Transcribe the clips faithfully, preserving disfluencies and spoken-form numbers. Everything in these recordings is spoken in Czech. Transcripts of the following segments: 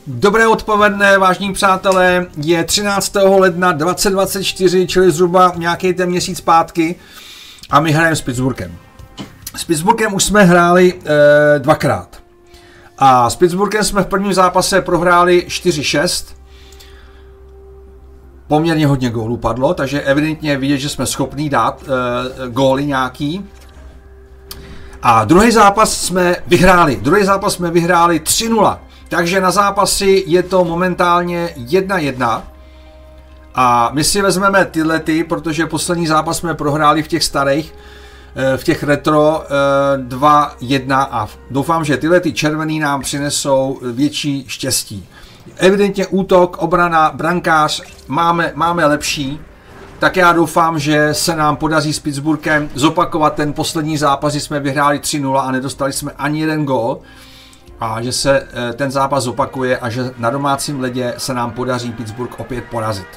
Dobré odpoledne, vážní přátelé, je třináctého ledna dvacet dvacet čtyři, čili zhruba nějaký ten měsíc zpátky a my hrajeme s Pittsburghem. S Pittsburghem už jsme hráli e, dvakrát a s Pittsburghem jsme v prvním zápase prohráli čtyři šest. Poměrně hodně gólů padlo, takže evidentně vidět, že jsme schopní dát e, góly nějaký. A druhý zápas jsme vyhráli, druhý zápas jsme vyhráli tři nula. Takže na zápasy je to momentálně jedna jedna a my si vezmeme tyhle ty, protože poslední zápas jsme prohráli v těch starých, v těch retro dva jedna a doufám, že tyhle ty červený nám přinesou větší štěstí. Evidentně útok, obrana, brankář máme, máme lepší, tak já doufám, že se nám podaří s Pittsburghem zopakovat ten poslední zápas, kdy jsme vyhráli tři nula a nedostali jsme ani jeden gól. A že se ten zápas zopakuje a že na domácím ledě se nám podaří Pittsburgh opět porazit.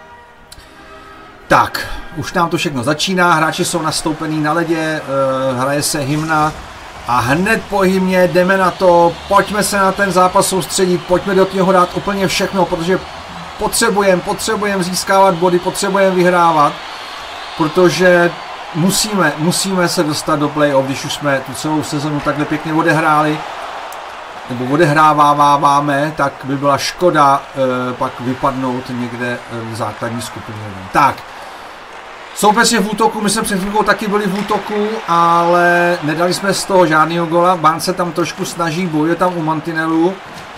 Tak, už nám to všechno začíná, hráči jsou nastoupení na ledě, hraje se hymna a hned po hymně jdeme na to, pojďme se na ten zápas soustředit, pojďme do něho dát úplně všechno, protože potřebujeme, potřebujeme získávat body, potřebujeme vyhrávat, protože musíme, musíme se dostat do play-off, když už jsme tu celou sezonu takhle pěkně odehráli, nebo odehráváváme, tak by byla škoda e, pak vypadnout někde v základní skupině. Tak, soupeř je v útoku, my jsme před chvílkou taky byli v útoku, ale nedali jsme z toho žádného gola. Barnes se tam trošku snaží, bojuje tam u mantinelu.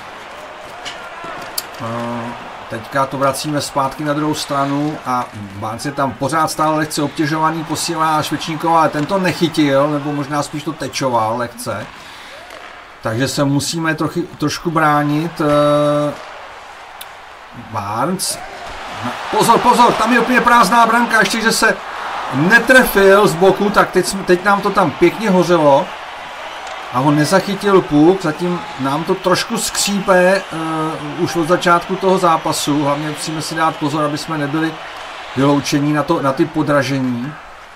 E, teďka to vracíme zpátky na druhou stranu a Barnes je tam pořád stále lehce obtěžovaný, posílá Švečníková, ale ten to nechytil, nebo možná spíš to tečoval lehce. Takže se musíme trochy, trošku bránit. Barnes. Pozor, pozor, tam je úplně prázdná branka, ještě že se netrefil z boku, tak teď, teď nám to tam pěkně hořelo. A on nezachytil puk, zatím nám to trošku skřípe uh, už od začátku toho zápasu. Hlavně musíme si dát pozor, aby jsme nebyli vyloučení na, to, na ty podražení.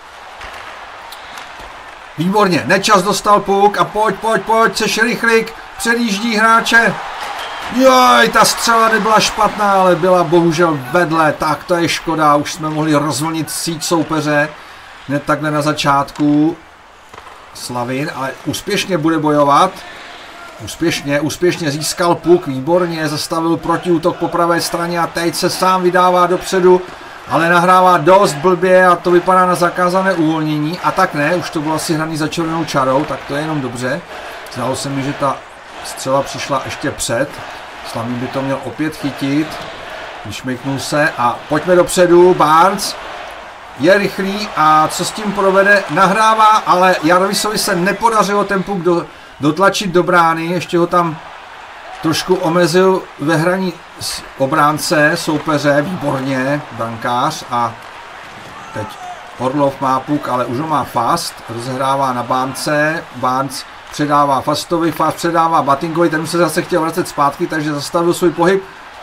Výborně, Nečas dostal puk a pojď, pojď, pojď, seš rychlík, předjíždí hráče. Joj, ta střela nebyla špatná, ale byla bohužel vedle, tak to je škoda, už jsme mohli rozvlnit síť soupeře, hned takhle na začátku. Slavin, ale úspěšně bude bojovat, úspěšně, úspěšně získal puk, výborně, zastavil protiútok po pravé straně a teď se sám vydává dopředu. Ale nahrává dost blbě a to vypadá na zakázané uvolnění. A tak ne, už to bylo asi hraný za červenou čarou, tak to je jenom dobře. Zdálo se mi, že ta střela přišla ještě před. Slavný by to měl opět chytit. Vyšmejknul se a pojďme dopředu. Barnes je rychlý a co s tím provede? Nahrává, ale Jarvisovi se nepodařilo ten puk do, dotlačit do brány. Ještě ho tam trošku omezil ve hraní obránce soupeře, výborně, brankář a teď Orlov má puk, ale už ho má Fast, rozehrává na Barnese, Barnes předává Fastovi, Fast předává Battingovi, ten už se zase chtěl vracet zpátky, takže zastavil svůj pohyb.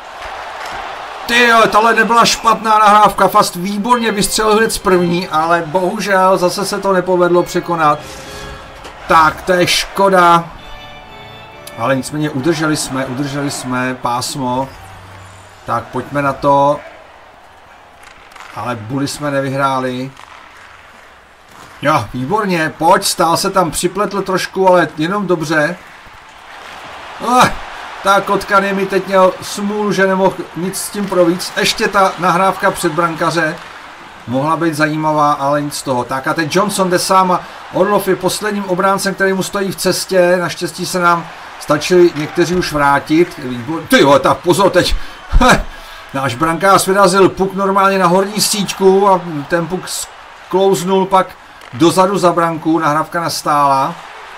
Tyjo, tohle nebyla špatná nahrávka, Fast výborně vystřelil hned z první, ale bohužel zase se to nepovedlo překonat. Tak, to je škoda. Ale nicméně udrželi jsme, udrželi jsme pásmo. Tak pojďme na to. Ale Bully jsme nevyhráli. Jo, výborně, pojď, stál se tam, připletl trošku, ale jenom dobře. Oh, ta Kotkany mi teď měl smůlu, že nemohl nic s tím províc. Ještě ta nahrávka před brankaře mohla být zajímavá, ale nic z toho. Tak a teď Johnson jde sám a Orlov je posledním obráncem, který mu stojí v cestě. Naštěstí se nám stačili někteří už vrátit. Ty jo, tak pozor teď. Náš brankář vyrazil puk normálně na horní síťku a ten puk sklouznul pak dozadu za branku. Nahrávka nastála.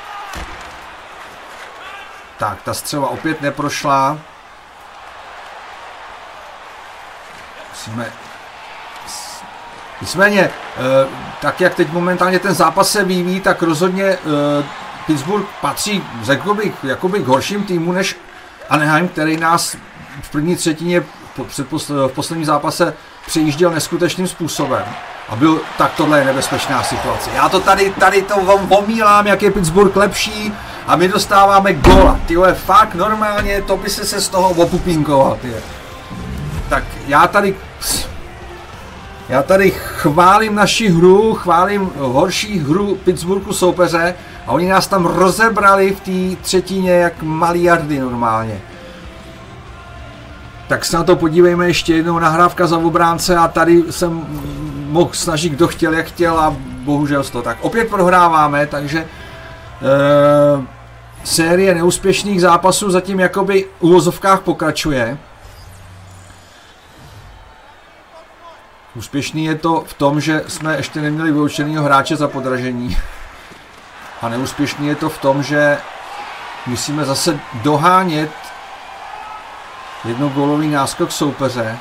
Tak, ta střela opět neprošla. Musíme... Nicméně, tak jak teď momentálně ten zápas se vyvíjí, tak rozhodně Pittsburgh patří, řekl bych, jakoby k horším týmu než Anaheim, který nás v první třetině v posledním zápase přejížděl neskutečným způsobem. A byl, tak tohle je nebezpečná situace. Já to tady, tady to omílám, jak je Pittsburgh lepší a my dostáváme góla. Tyhle, fakt normálně, to by se se z toho opupínkoval, tyhle. Tak já tady, já tady chválím naši hru, chválím horší hru Pittsburghu soupeře a oni nás tam rozebrali v té třetině jak malý jardy normálně. Tak se na to podívejme ještě jednou, nahrávka za obránce a tady jsem mohl snažit kdo chtěl, jak chtěl a bohužel to tak. Opět prohráváme, takže e, série neúspěšných zápasů zatím jakoby v uvozovkách pokračuje. Úspěšný je to v tom, že jsme ještě neměli vyučenýho hráče za podražení. A neúspěšný je to v tom, že musíme zase dohánět jednogólový náskok soupeře.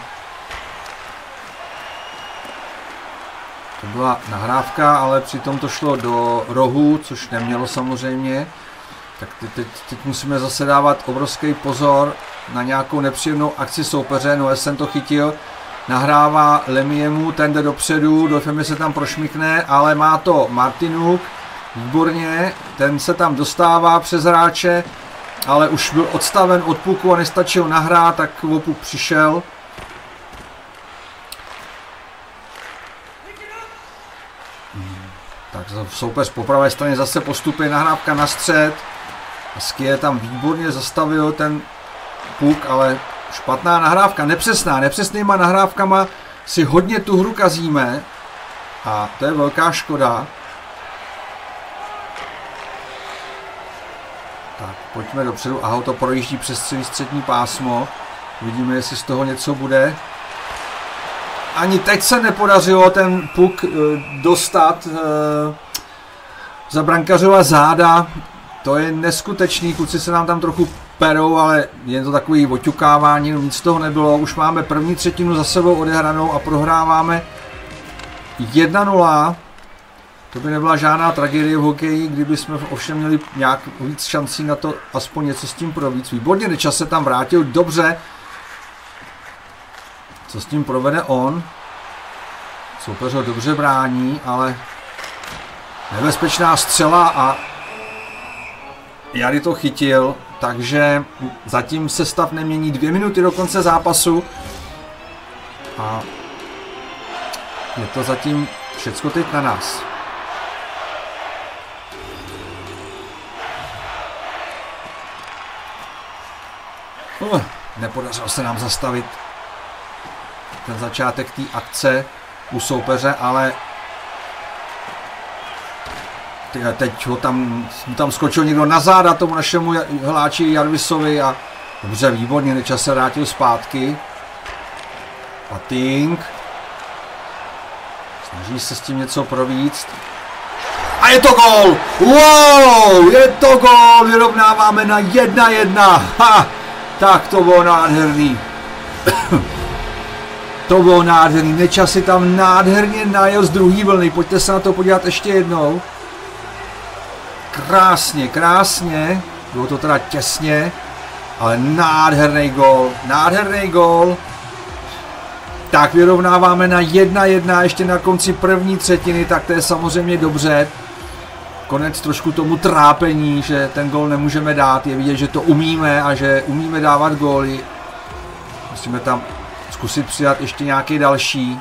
To byla nahrávka, ale přitom to šlo do rohu, což nemělo samozřejmě. Tak teď, teď, teď musíme zase dávat obrovský pozor na nějakou nepříjemnou akci soupeře. No, jsem to chytil. Nahrává Lemiemu, ten jde dopředu, doufám, že se tam prošmykne, ale má to Martinuk, výborně, ten se tam dostává přes hráče, ale už byl odstaven od puku a nestačil nahrát, tak o puk přišel. Tak soupeř po pravé straně zase postupuje, nahrávka na střed. Skie tam výborně zastavil ten puk, ale špatná nahrávka, nepřesná, nepřesnýma nahrávkama si hodně tu hru kazíme a to je velká škoda. Tak, pojďme dopředu, aha, to projíždí přes celý střední pásmo, uvidíme, jestli z toho něco bude. Ani teď se nepodařilo ten puk e, dostat e, za brankařova záda, to je neskutečný, kluci se nám tam trochu perou, ale je to takový oťukávání, no nic z toho nebylo, už máme první třetinu za sebou odehranou a prohráváme jedna nula. To by nebyla žádná tragédie v hokeji, kdyby jsme ovšem měli nějak víc šancí na to aspoň něco s tím províc. Výborně, Nečas se tam vrátil, dobře. Co s tím provede on? Soupeř ho dobře brání, ale nebezpečná střela a Jary to chytil, takže zatím se stav nemění, dvě minuty do konce zápasu a je to zatím všecko teď na nás. Uh, nepodařilo se nám zastavit ten začátek té akce u soupeře, ale teď ho tam, tam skočil někdo na záda tomu našemu hláči Jarvisovi a dobře, výborně, Nečas se vrátil zpátky. Patink. Snaží se s tím něco províct. A je to gól! Wow! Je to gól! Vyrovnáváme na jedna jedna. Ha! Tak to bylo nádherný. To bylo nádherný. Nečas si tam nádherně najel z druhé vlny. Pojďte se na to podívat ještě jednou. Krásně, krásně. Bylo to teda těsně. Ale nádherný gól. Nádherný gól. Tak vyrovnáváme na jedna jedna ještě na konci první třetiny. Tak to je samozřejmě dobře. Konec trošku tomu trápení, že ten gól nemůžeme dát. Je vidět, že to umíme a že umíme dávat góly. Musíme tam zkusit přidat ještě nějaký další.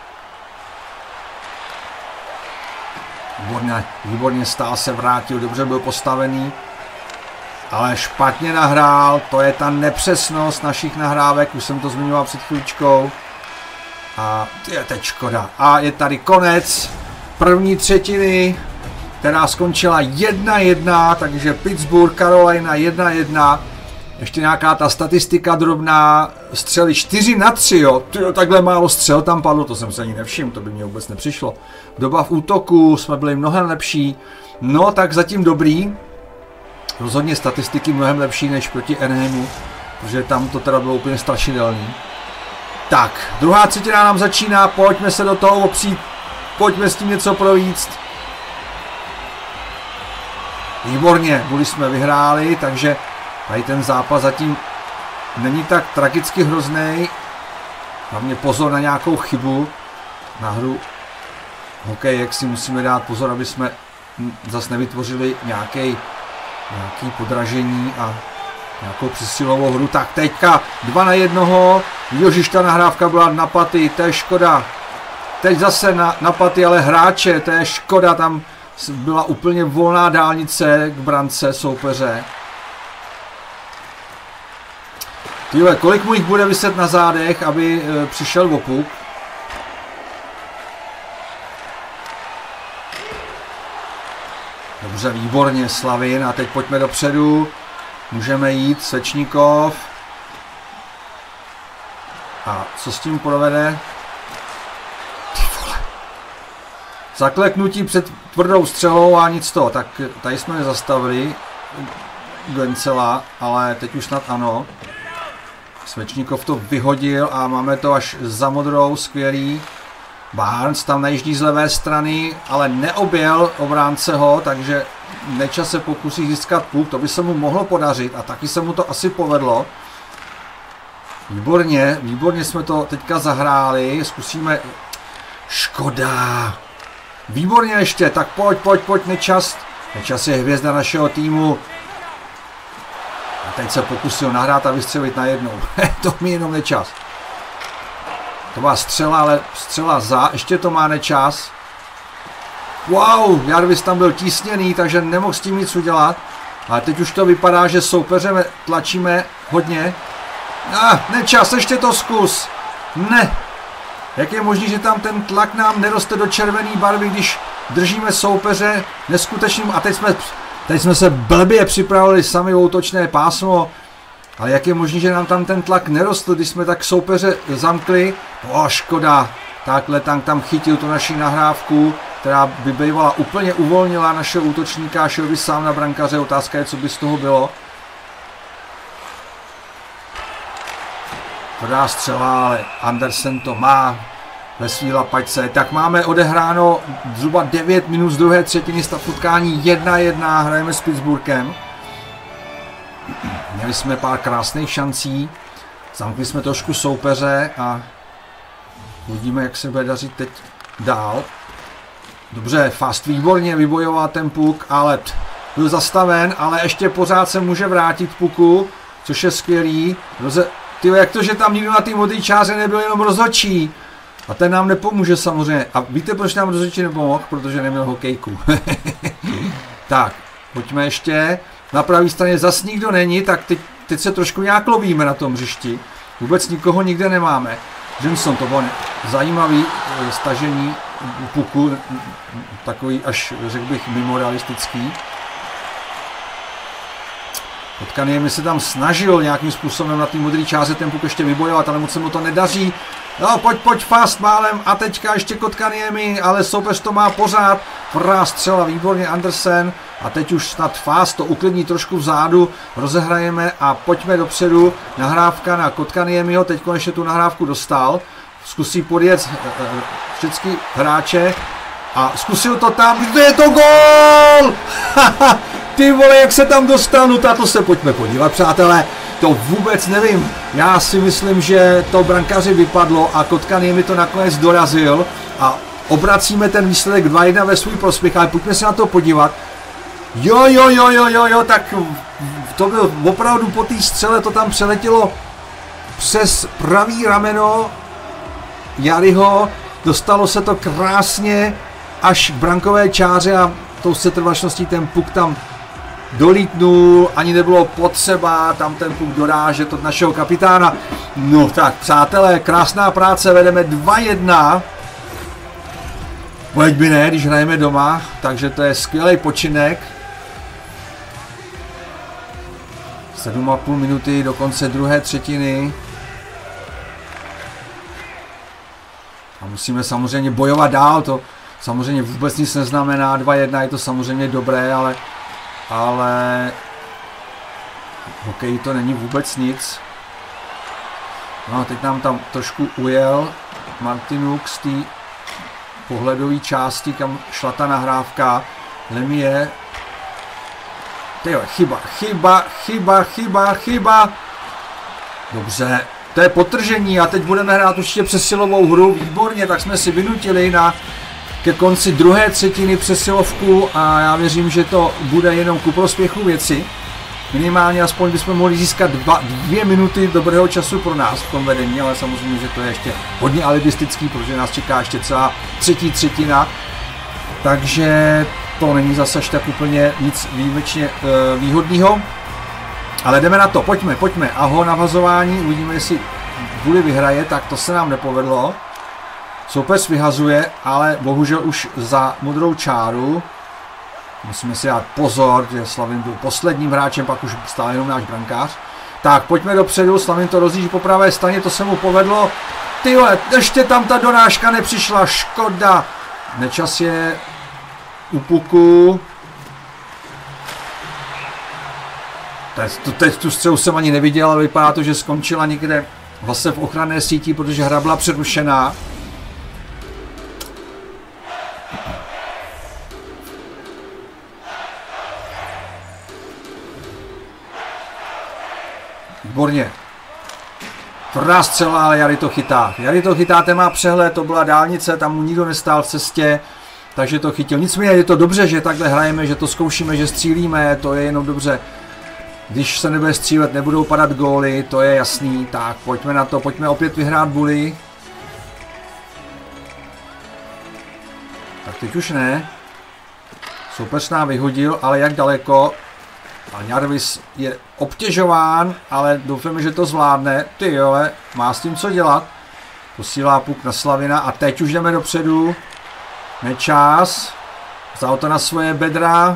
Výborně, výborně stál se, vrátil, dobře byl postavený. Ale špatně nahrál, to je ta nepřesnost našich nahrávek, už jsem to zmiňoval před chvíličkou. A je teď škoda. A je tady konec první třetiny, která skončila jedna jedna, takže Pittsburgh, Carolina jedna jedna. Ještě nějaká ta statistika drobná, střely čtyři na tři, jo. Tyjo, takhle málo střel tam padlo, to jsem se ani nevšiml, to by mě vůbec nepřišlo. Doba v útoku, jsme byli mnohem lepší, no tak zatím dobrý. Rozhodně statistiky mnohem lepší než proti Anaheimu, protože tam to teda bylo úplně strašidelný. Tak, druhá třetina nám začíná, pojďme se do toho opřít, pojďme s tím něco províct. Výborně, byli jsme vyhráli, takže tady ten zápas zatím není tak tragicky hrozný. Hlavně pozor na nějakou chybu. Na hru hokej, jak si musíme dát pozor, aby jsme zase nevytvořili nějaký nějaký podražení a nějakou přesilovou hru. Tak teďka dva na jednoho. Jožiš, ta nahrávka byla na paty, to je škoda. Teď zase na, na paty, ale hráče, to je škoda, tam byla úplně volná dálnice k brance soupeře. Tyhle, kolik mu jich bude viset na zádech, aby e, přišel o puk? Dobře, výborně, Slavin, a teď pojďme dopředu. Můžeme jít, Svečníkov. A co s tím provede? Ty vole. Zakleknutí před tvrdou střelou a nic to. Tak tady jsme nezastavili Gencela, ale teď už snad ano. Svečníkov to vyhodil a máme to až za modrou, skvělý. Barnes tam najíždí z levé strany, ale neobjel obránce ho, takže Nečas se pokusí získat puk, to by se mu mohlo podařit a taky se mu to asi povedlo. Výborně, výborně jsme to teďka zahráli, zkusíme... Škoda. Výborně ještě, tak pojď, pojď, pojď, Nečas. Nečas je hvězda našeho týmu. A teď se pokusil nahrát a vystřelit najednou. To mi jenom Nečas. To byla střela, ale střela za, ještě to má Nečas. Wow, Jarvis tam byl tísněný, takže nemohl s tím nic udělat. Ale teď už to vypadá, že soupeře tlačíme hodně. Ah, Nečas, ještě to zkus. Ne. Jak je možné, že tam ten tlak nám neroste do červené barvy, když držíme soupeře neskutečným. A teď jsme, teď jsme se blbě připravili sami o útočné pásmo. Ale jak je možné, že nám tam ten tlak nerostl, když jsme tak soupeře zamkli? O, škoda. Takhle tank tam chytil tu naši nahrávku, která by bývala úplně uvolnila našeho útočníka a šel by sám na brankaře. Otázka je, co by z toho bylo. Tvrdá střela, ale Andersen to má ve svý lapačce. Tak máme odehráno zhruba devět minut z druhé třetiny, stav utkání jedna jedna, hrajeme s Pittsburghem. Měli jsme pár krásných šancí, zamkli jsme trošku soupeře a uvidíme, jak se bude dařit teď dál. Dobře, Fast výborně vybojoval ten puk, ale byl zastaven, ale ještě pořád se může vrátit puku, což je skvělý. Roze... Tyjo, jak to, že tam nikdo na té modré čáře nebyl, jenom rozhodčí. A ten nám nepomůže samozřejmě. A víte, proč nám rozhodčí nepomohl? Protože neměl hokejku. Tak, pojďme ještě. Na pravé straně zas nikdo není, tak teď, teď se trošku nějak lovíme na tom hřišti. Vůbec nikoho nikde nemáme. Johnson, to bylo zajímavý stažení puku, takový až, řekl bych, mimo realistický. Kotkaniemi se tam snažil nějakým způsobem na té modré čáře ten puk ještě vybojovat, ale moc se mu to nedaří. No, pojď, pojď, Fast málem a teďka ještě Kotkaniemi, ale soupeř to má pořád. Tvrdá střela, výborně Andersen. A teď už snad Fast to uklidní trošku vzadu, rozehrajeme a pojďme dopředu. Nahrávka na Kotkaniemiho, teď konečně tu nahrávku dostal. Zkusí podjet všechny hráče a zkusil to tam, kde je to gól! Ty vole, jak se tam dostal, no tato se pojďme podívat, přátelé. To vůbec nevím, já si myslím, že to brankáři vypadlo a Kotkaniemi to nakonec dorazil a obracíme ten výsledek dva jedna ve svůj prospěch, ale pojďme se na to podívat. Jo, jo, jo, jo, jo, jo, tak to byl opravdu po té střele, to tam přeletělo přes pravý rameno Jariho, dostalo se to krásně až k brankové čáře a tou setrvačností ten puk tam dolítnul, ani nebylo potřeba tam ten puk dorážet od našeho kapitána. No tak, přátelé, krásná práce, vedeme dva jedna. Pojď by ne, když hrajeme doma, takže to je skvělý počinek. sedm a půl minuty do konce druhé třetiny. A musíme samozřejmě bojovat dál, to samozřejmě vůbec nic neznamená, dva jedna je to samozřejmě dobré, ale, ale hokej to není vůbec nic. No a teď nám tam trošku ujel Martinuk z té pohledové části, kam šla ta nahrávka. Lemie. Tyjo, chyba, chyba, chyba, chyba, chyba. Dobře, to je podtržení a teď budeme hrát určitě přesilovou hru, výborně, tak jsme si vynutili na ke konci druhé třetiny přesilovku a já věřím, že to bude jenom ku prospěchu věci. Minimálně aspoň bychom mohli získat dva, dvě minuty dobrého času pro nás v tom vedení, ale samozřejmě, že to je ještě hodně alibistický, protože nás čeká ještě celá třetí třetina. Takže to není zase tak úplně nic výjimečně uh, výhodného. Ale jdeme na to, pojďme, pojďme. Aho, navazování, uvidíme, jestli Bully vyhraje, tak to se nám nepovedlo. Soupeř vyhazuje, ale bohužel už za modrou čáru. Musíme si dát pozor, že Slavin byl posledním hráčem, pak už stál jenom náš brankář. Tak, pojďme dopředu, Slavin to rozjíždí po pravé straně, to se mu povedlo. Tyhle, ještě tam ta donáška nepřišla, škoda. Nečas je u puku. Teď, teď tu střelu jsem ani neviděl, ale vypadá to, že skončila někde vlastně v ochranné síti, protože hra byla přerušená. Výborně. Tvrdá střela, ale Jari to chytá. Jari to chytá, ten má přehled, to byla dálnice, tam mu nikdo nestál v cestě, takže to chytil. Nicméně je to dobře, že takhle hrajeme, že to zkoušíme, že střílíme, to je jenom dobře. Když se nebude střílet, nebudou padat góly, to je jasný. Tak, pojďme na to, pojďme opět vyhrát Bully. Tak teď už ne. Soupeř nám vyhodil, ale jak daleko? A Jarvis je obtěžován, ale doufáme, že to zvládne. Ty jole, má s tím co dělat. Posílá puk na Slavina a teď už jdeme dopředu. Nečas. Vzal to na svoje bedra.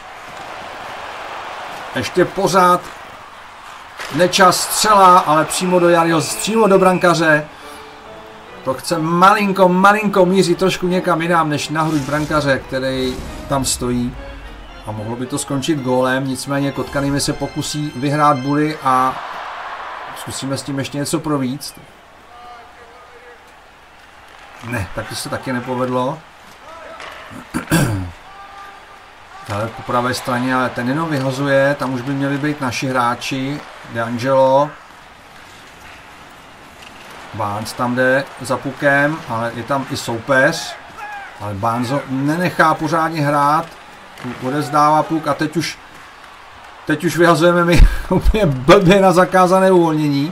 Ještě pořád Nečas střela, ale přímo do Jariho, přímo do brankaře. To chce malinko, malinko mířit trošku někam jinam, než na hruď brankaře, který tam stojí. A mohlo by to skončit gólem, nicméně Kotkanými se pokusí vyhrát Bully a zkusíme s tím ještě něco províct. Ne, tak to se taky nepovedlo. Ale po pravé straně, ale ten jenom vyhazuje, tam už by měli být naši hráči. De Angelo. Barnes tam jde za pukem, ale je tam i soupeř. Ale Barnes ho nenechá pořádně hrát. Odezdává puk a teď už teď už vyhazujeme my úplně blbě na zakázané uvolnění.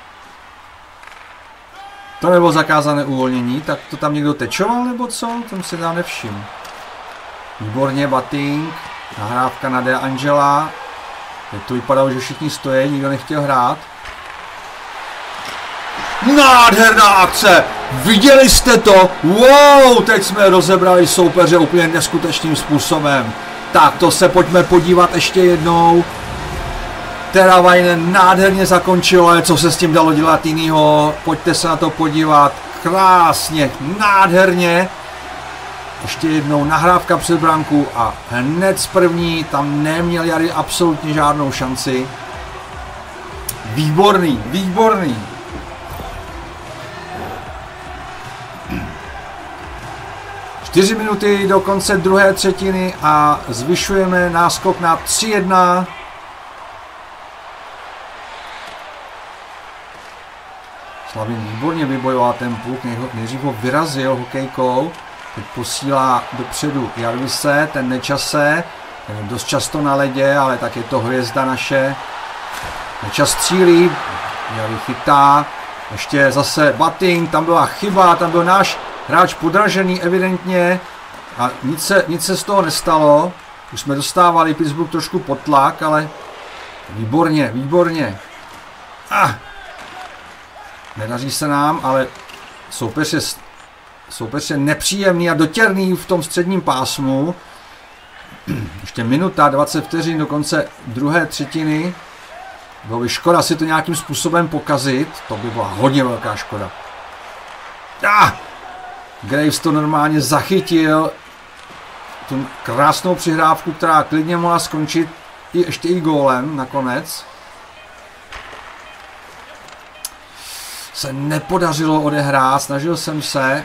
To nebylo zakázané uvolnění, tak to tam někdo tečoval nebo co? Tam si dá nevšim. Výborně, batting, nahrávka na De Angela. Teď to vypadalo, že všichni stojí, nikdo nechtěl hrát. Nádherná akce! Viděli jste to? Wow, teď jsme rozebrali soupeře úplně neskutečným způsobem. Tak to se pojďme podívat ještě jednou. Teravainen nádherně zakončil, ale co se s tím dalo dělat jinýho? Pojďte se na to podívat. Krásně, nádherně. Ještě jednou nahrávka před branku a hned z první tam neměl Jari absolutně žádnou šanci. Výborný, výborný. Čtyři minuty do konce druhé třetiny a zvyšujeme náskok na tři jedna. Slavin výborně vybojoval ten puk, nejdřív ho vyrazil hokejkou. Teď posílá dopředu Jarvise, ten Nečase, ten je dost často na ledě, ale tak je to hvězda naše. Nečas střílí, Jari chytá, ještě zase batting, tam byla chyba, tam byl náš hráč podražený evidentně a nic se, nic se z toho nestalo. Už jsme dostávali Pittsburgh trošku pod tlak, ale výborně, výborně. Ah. Nedaří se nám, ale soupeř je, soupeř je nepříjemný a dotěrný v tom středním pásmu. Ještě minuta, dvacet vteřin do konce druhé třetiny. Bylo by škoda si to nějakým způsobem pokazit, to by byla hodně velká škoda. Ah! Graves to normálně zachytil, tu krásnou přihrávku, která klidně mohla skončit i, ještě i gólem nakonec. Se nepodařilo odehrát, snažil jsem se.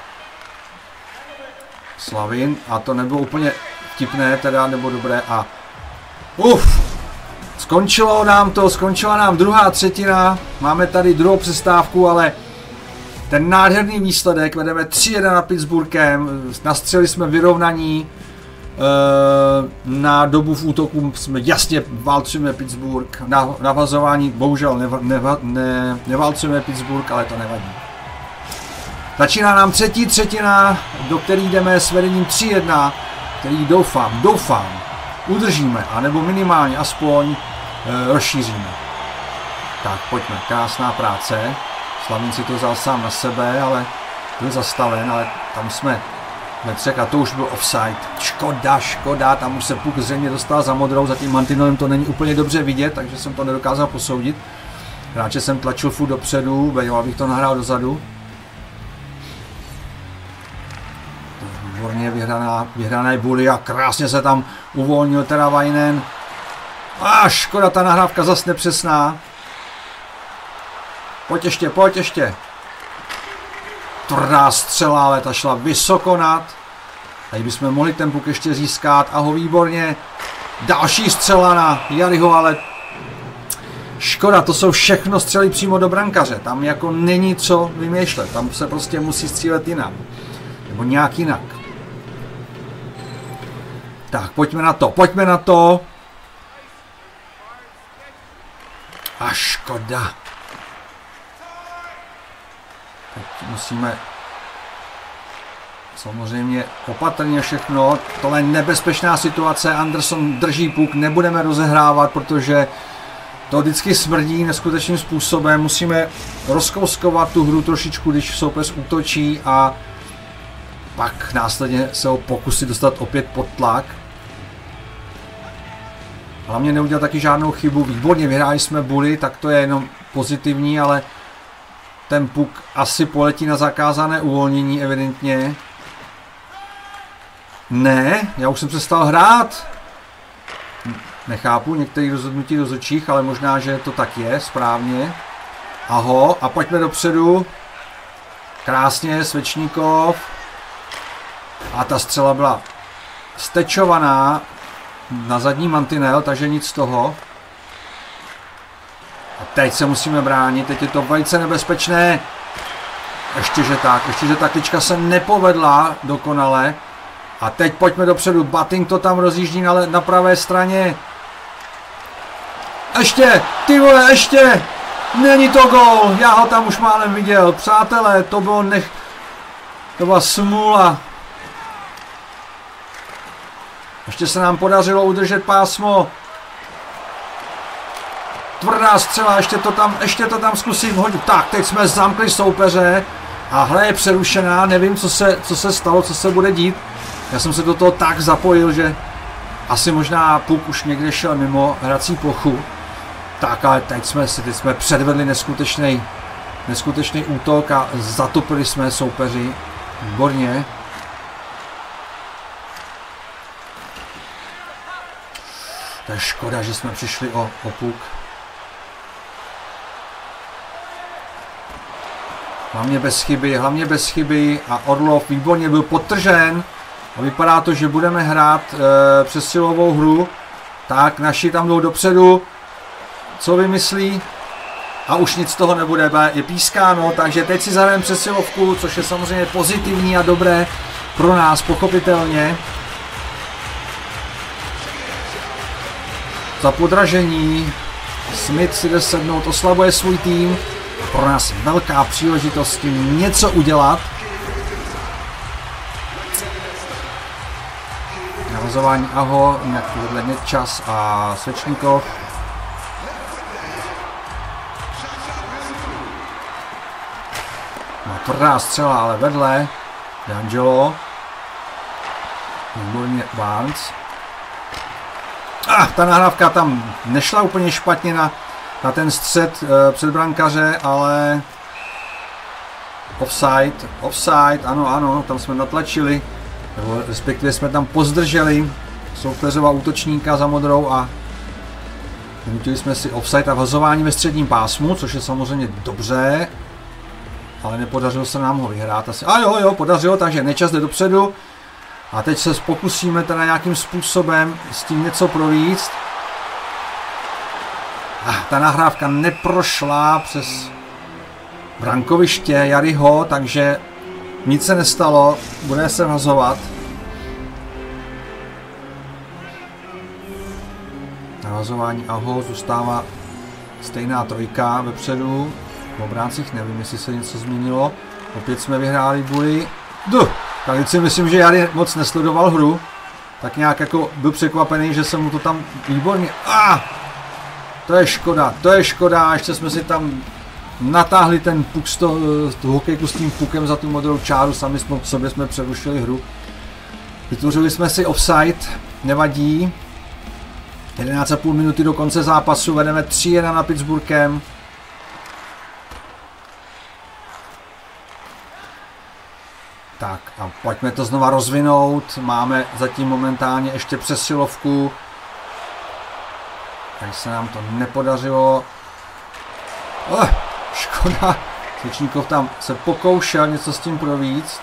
Slavin, a to nebylo úplně vtipné teda, nebo dobré a uf, skončilo nám to, skončila nám druhá třetina, máme tady druhou přestávku, ale ten nádherný výsledek, vedeme tři jedna nad Pittsburghem, nastřelili jsme vyrovnaní, na dobu v útoku jsme jasně válčíme Pittsburgh, na navazování bohužel neva, neva, ne, neválčíme Pittsburgh, ale to nevadí. Začíná nám třetí třetina, do které jdeme s vedením tři jedna, který doufám, doufám, udržíme, anebo minimálně aspoň e, rozšíříme. Tak pojďme, krásná práce. Slavín si to vzal sám na sebe, ale byl zastaven, ale tam jsme metřek a to už byl offside. Škoda, škoda, tam už se puk zřejmě dostal za modrou, za tím mantinelem to není úplně dobře vidět, takže jsem to nedokázal posoudit. Hráče jsem tlačil furt dopředu, bejo, abych to nahrál dozadu. Výborně vyhraná, vyhrané buly a krásně se tam uvolnil teda Vajnen. A škoda, ta nahrávka zas nepřesná. Pojď ještě, pojď ještě. Tvrdá střela, ale ta šla vysoko nad. Tady bychom mohli ten puk ještě získat. Aho, výborně. Další střela na Jariho, ale škoda, to jsou všechno střely přímo do brankaře. Tam jako není co vymýšlet. Tam se prostě musí střílet jinak. Nebo nějak jinak. Tak, pojďme na to, pojďme na to. A škoda. Teď musíme samozřejmě opatrně všechno. Tohle je nebezpečná situace. Anderson drží puk, nebudeme rozehrávat, protože to vždycky smrdí neskutečným způsobem. Musíme rozkouskovat tu hru trošičku, když soupeř útočí a pak následně se ho pokusit dostat opět pod tlak. Hlavně neudělat taky žádnou chybu. Výborně, vyhráli jsme buly, tak to je jenom pozitivní, ale ten puk asi poletí na zakázané uvolnění, evidentně. Ne, já už jsem přestal hrát. Nechápu některé rozhodnutí do očích, ale možná, že to tak je, správně. Aho, a pojďme dopředu. Krásně, Svečníkov. A ta střela byla stečovaná na zadní mantinel, takže nic z toho. A teď se musíme bránit, teď je to velice nebezpečné. Ještě že tak, ještě že ta klička se nepovedla dokonale. A teď pojďme dopředu, Batting to tam rozjíždí na, na pravé straně. Ještě, ty vole, ještě! Není to gól, já ho tam už málem viděl. Přátelé, to bylo nech... To byla smůla. Ještě se nám podařilo udržet pásmo. Tvrdá střela, ještě to tam, ještě to tam zkusím hodit. Tak, teď jsme zamkli soupeře a hra je přerušená, nevím, co se, co se stalo, co se bude dít. Já jsem se do toho tak zapojil, že asi možná puk už někde šel mimo hrací plochu. Tak, ale teď jsme, teď jsme předvedli neskutečný, neskutečný útok a zatopili jsme soupeři. Výborně. To je škoda, že jsme přišli o, o puk. Hlavně bez chyby, hlavně bez chyby a Orlov výborně byl podtržen. A vypadá to, že budeme hrát e, přesilovou hru. Tak, naši tam jdou dopředu. Co vymyslí? A už nic z toho nebude, je pískáno, takže teď si zahrajeme přesilovku, což je samozřejmě pozitivní a dobré pro nás, pochopitelně. Za podražení Smith si jde sednout, oslabuje svůj tým. Pro nás velká příležitost s tím něco udělat. Navazování Aho, nějak vedle Čas a Svečníkov. No, tvrdá střela, ale vedle D'Angelo. Výborně Barnes. Ah, ta nahrávka tam nešla úplně špatně na, na ten střed e, před brankaře, ale offside, offside, ano, ano, tam jsme natlačili, nebo respektive jsme tam pozdrželi soupeřova útočníka za modrou a vynutili jsme si offside a vhazování ve středním pásmu, což je samozřejmě dobře, ale nepodařilo se nám ho vyhrát asi. A jo, jo, podařilo, takže Nečas jde dopředu. A teď se pokusíme teda nějakým způsobem s tím něco províct. Ah, ta nahrávka neprošla přes brankoviště Jariho, takže nic se nestalo, bude se vhazovat. Navazování aho, zůstává stejná trojka vepředu. V obráncích nevím, jestli se něco změnilo. Opět jsme vyhráli buly. Duh, tak si myslím, že Jari moc nesledoval hru. Tak nějak jako byl překvapený, že jsem mu to tam výborně... Ah! To je škoda, to je škoda, ještě jsme si tam natáhli ten puk z toho, tu hokejku s tím pukem za tu modrou čáru, sami jsme v sobě jsme přerušili hru. Vytvořili jsme si offside, nevadí. jedenáct a půl minuty do konce zápasu, vedeme tři jedna na Pittsburghem. Tak a pojďme to znova rozvinout, máme zatím momentálně ještě přesilovku. Takže se nám to nepodařilo. Oh, škoda, Svečníkov tam se pokoušel něco s tím províct.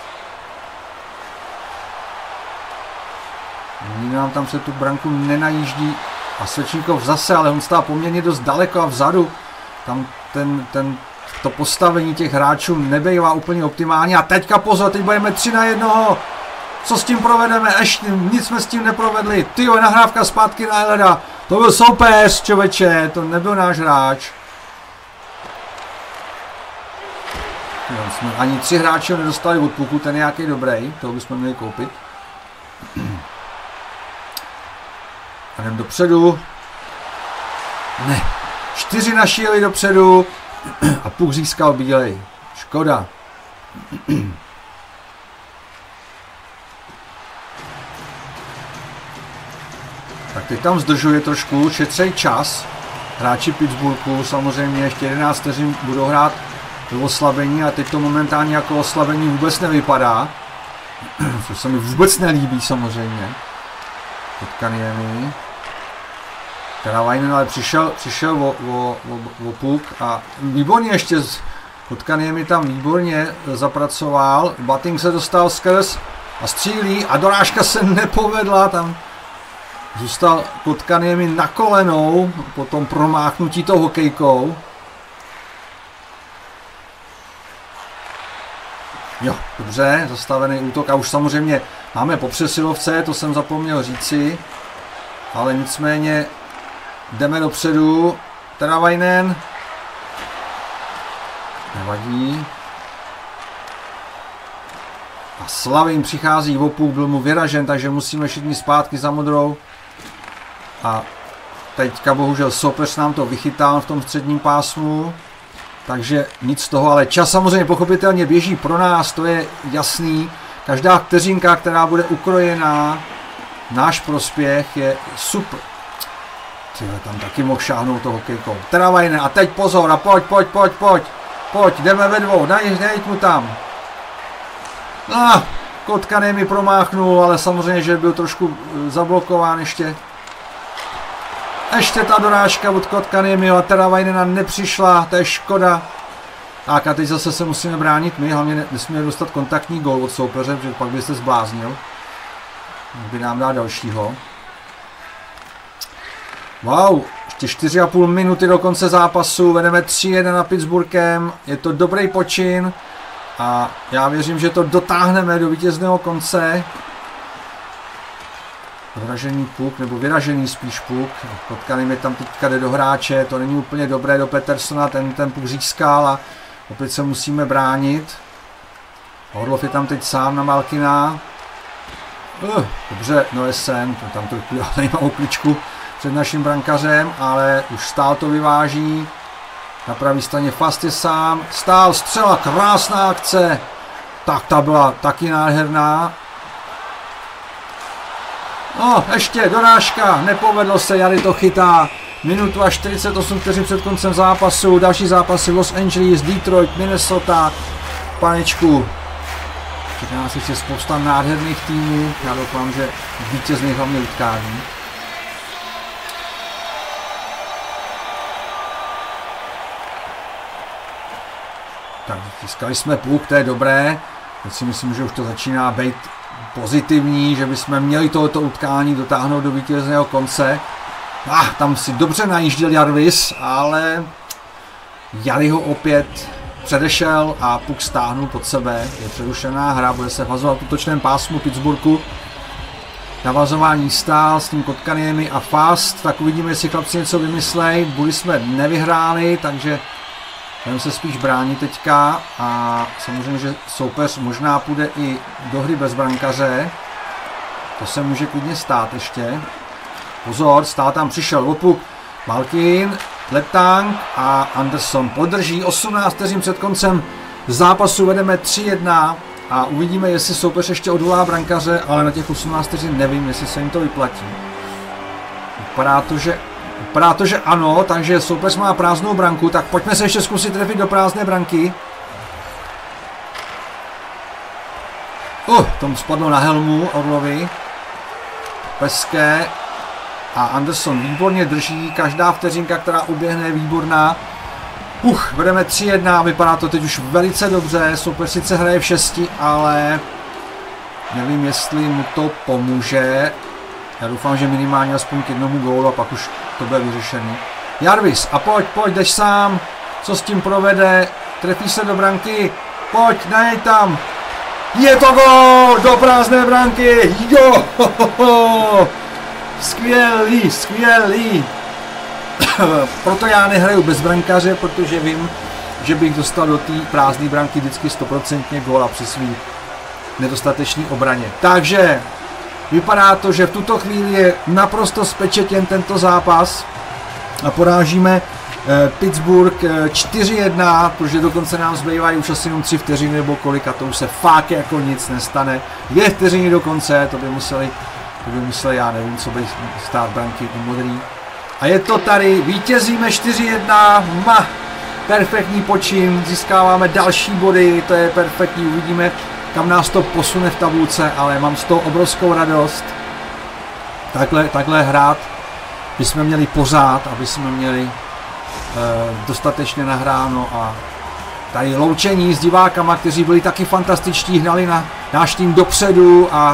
Nikdo nám tam před tu branku nenajíždí. A Svečníkov zase, ale on stál poměrně dost daleko a vzadu. Tam ten, ten, to postavení těch hráčů nebejvá úplně optimálně. A teďka pozor, teď budeme tři na jednoho. Co s tím provedeme? Ještě nic jsme s tím neprovedli. Tyjo, nahrávka zpátky na Ehlera. To byl soupeř, člověče, to nebyl náš hráč. Jo, jsme ani tři hráči nedostali od puku, ten je nějaký dobrý, toho bychom měli koupit. A jdem dopředu. Ne, čtyři naši jeli dopředu a puk získal bílej. Škoda. Tak teď tam zdržuje trošku, šetřej čas. Hráči Pittsburghu samozřejmě ještě jedenáct vteřin budou hrát do oslabení a teď to momentálně jako oslabení vůbec nevypadá. Co se mi vůbec nelíbí samozřejmě. Kotkaniemi. Teravainen ale přišel, přišel o, o, o, o puk a výborně ještě Kotkaniemi tam výborně zapracoval. Batting se dostal skrz a střílí a dorážka se nepovedla, tam zůstal Kotkaniemi na kolenou po tom promáchnutí tou hokejkou. Jo, dobře, zastavený útok a už samozřejmě máme po přesilovce, to jsem zapomněl říci, ale nicméně jdeme dopředu. Teravainen. Nevadí. A Slavin přichází v opuk, byl mu vyražen, takže musíme všichni zpátky za modrou. A teďka bohužel soupeř nám to vychytal v tom středním pásmu. Takže nic z toho, ale čas samozřejmě pochopitelně běží pro nás, to je jasný. Každá vteřinka, která bude ukrojená, náš prospěch je super. Tyhle, tam taky mohl šáhnout to hokejkou. Teravainen a teď pozor a pojď, pojď, pojď, pojď. Pojď, jdeme ve dvou, dej, dej mu tam. Ah, Kotkaniemi promáchnul, ale samozřejmě, že byl trošku zablokován ještě. Ještě ta dorážka od Kotkaniemi a Teravainena nepřišla, to je škoda. Tak a teď zase se musíme bránit my, hlavně nesmíme dostat kontaktní gól od soupeře, protože pak by se zbláznil. By nám dá dalšího. Wow, ještě čtyři a půl minuty do konce zápasu, vedeme tři jedna na Pittsburghem, je to dobrý počin a já věřím, že to dotáhneme do vítězného konce. Vyražený puk, nebo vyražený spíš puk. Kotkaniemi tam teďka jde do hráče, to není úplně dobré do Petersona, ten ten puk získal a opět se musíme bránit. Orlov je tam teď sám na Malkina. Uh, dobře, no je sen, tam trochu zajímavou kličku před naším brankařem, ale už stál to vyváží. Na pravé straně Fast je sám, stál střela, krásná akce. Tak ta byla taky nádherná. No, ještě dorážka, nepovedlo se, Jari to chytá. Minutu a čtyřicet osm vteřin před koncem zápasu, další zápasy Los Angeles, Detroit, Minnesota, panečku. Čeká nás ještě spousta nádherných týmů, já doufám, že vítězných hlavně utkání. Tak, získali jsme puk, to je dobré. Teď si myslím, že už to začíná být pozitivní, že bychom měli tohoto utkání dotáhnout do vítězného konce. Ah, tam si dobře najížděl Jarvis, ale Jari ho opět předešel a puk stáhnul pod sebe. Je přerušená hra, bude se vazovat v útočném pásmu Pittsburghu. Navazování stál s tím Kotkaniemi a Fast, tak uvidíme, jestli chlapci něco vymyslej. Bully jsme nevyhráli, takže budeme se spíš bránit teďka a samozřejmě, že soupeř možná půjde i do hry bez brankaře. To se může klidně stát ještě. Pozor, stál tam, přišel opuk, Malkin, Letang a Anderson podrží. osmnáct vteřin před koncem zápasu vedeme tři jedna a uvidíme, jestli soupeř ještě odvolá brankaře, ale na těch osmnáct vteřin nevím, jestli se jim to vyplatí. Vypadá to, že, vypadá to, že ano, takže soupeř má prázdnou branku, tak pojďme se ještě zkusit trefit do prázdné branky. Uh, tomu spadlo na helmu Orlovi. Peské a Anderson výborně drží, každá vteřinka, která uběhne, je výborná. Uch, vedeme tři jedna, vypadá to teď už velice dobře, soupeř sice hraje v šesti, ale nevím, jestli mu to pomůže. Já doufám, že minimálně aspoň k jednomu gólu a pak už to bude vyřešený. Jarvis, a pojď, pojď, jdeš sám, co s tím provede, trefí se do branky, pojď, najej tam. Je to gól, do prázdné branky, jo, ho, ho, ho. Skvělý, skvělý. Proto já nehraju bez brankaře, protože vím, že bych dostal do té prázdné branky vždycky stoprocentně góla při svý nedostatečný obraně. Takže vypadá to, že v tuto chvíli je naprosto spečetěn tento zápas a porážíme eh, Pittsburgh eh, čtyři jedna, protože dokonce nám zbývají už asi jenom tři vteřiny nebo kolik a to už se fakt jako nic nestane. Dvě vteřiny do konce, to by museli, to by museli, já nevím, co by stát branky u modrý. A je to tady, vítězíme čtyři jedna, ma, perfektní počin, získáváme další body, to je perfektní, uvidíme, kam nás to posune v tabulce, ale mám z toho obrovskou radost. Takhle, takhle hrát bychom měli pořád, aby jsme měli e, dostatečně nahráno a tady loučení s divákama, kteří byli taky fantastičtí, hnali na náš tým dopředu a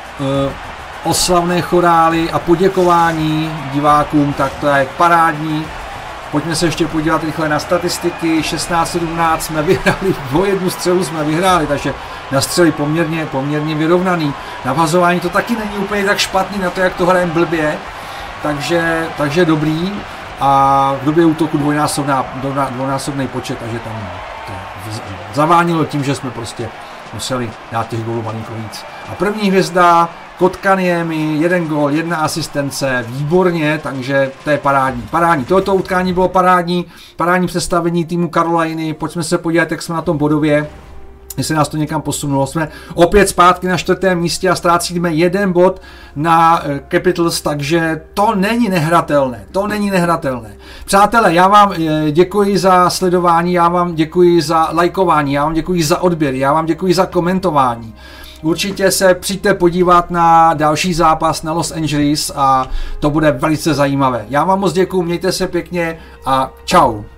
e, oslavné chorály a poděkování divákům, tak to je parádní. Pojďme se ještě podívat rychle na statistiky, šestnáct sedmnáct jsme vyhráli, o jednu střelu jsme vyhráli, takže na střely poměrně, poměrně vyrovnaný. Navazování to taky není úplně tak špatný na to, jak to hrajeme blbě, takže, takže dobrý. A v době útoku dvojnásobná, dvojnásobný počet, takže tam to zavánilo tím, že jsme prostě museli dát těch gólů malinko víc. A první hvězda Kotkaniemi, jeden gól, jedna asistence, výborně, takže to je parádní. Parádní, tohoto utkání bylo parádní, parádní představení týmu Caroliny, pojďme se podívat, jak jsme na tom bodově, jestli nás to někam posunulo. Jsme opět zpátky na čtvrtém místě a ztrácíme jeden bod na Capitals, takže to není nehratelné, to není nehratelné. Přátelé, já vám děkuji za sledování, já vám děkuji za lajkování, já vám děkuji za odběr, já vám děkuji za komentování. Určitě se přijďte podívat na další zápas na Los Angeles a to bude velice zajímavé. Já vám moc děkuji, mějte se pěkně a čau.